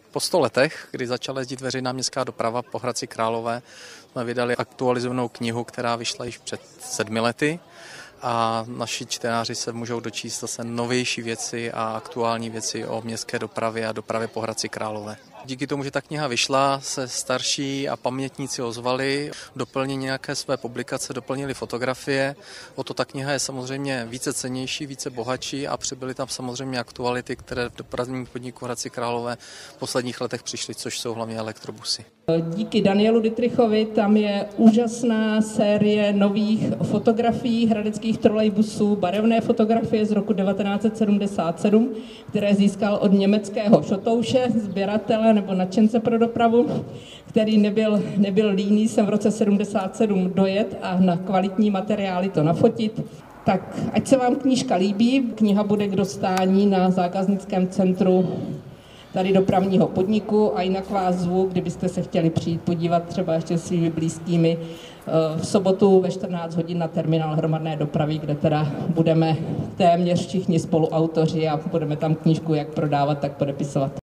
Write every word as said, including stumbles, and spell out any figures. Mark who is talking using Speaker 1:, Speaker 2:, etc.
Speaker 1: Po sto letech, kdy začala jezdit veřejná městská doprava po Hradci Králové, jsme vydali aktualizovanou knihu, která vyšla již před sedmi lety. A naši čtenáři se můžou dočíst zase novější věci a aktuální věci o městské dopravě a dopravě po Hradci Králové. Díky tomu, že ta kniha vyšla, se starší a pamětníci ozvali, doplnili nějaké své publikace, doplnili fotografie. O to ta kniha je samozřejmě více cennější, více bohatší a přibyly tam samozřejmě aktuality, které v dopravním podniku Hradci Králové v posledních letech přišly, což jsou hlavně elektrobusy.
Speaker 2: Díky Danielu Dittrichovi tam je úžasná série nových fotografií hradeckých trolejbusů, barevné fotografie z roku devatenáct set sedmdesát sedm, které získal od německého šotouše, sběratele nebo nadšence pro dopravu, který nebyl, nebyl líný sem v roce sedmdesát sedm dojet a na kvalitní materiály to nafotit. Tak ať se vám knížka líbí, kniha bude k dostání na zákaznickém centru tady dopravního podniku a jinak vás zvu, kdybyste se chtěli přijít podívat třeba ještě s svými blízkými v sobotu ve čtrnáct hodin na terminál hromadné dopravy, kde teda budeme téměř všichni spoluautoři a budeme tam knížku jak prodávat, tak podepisovat.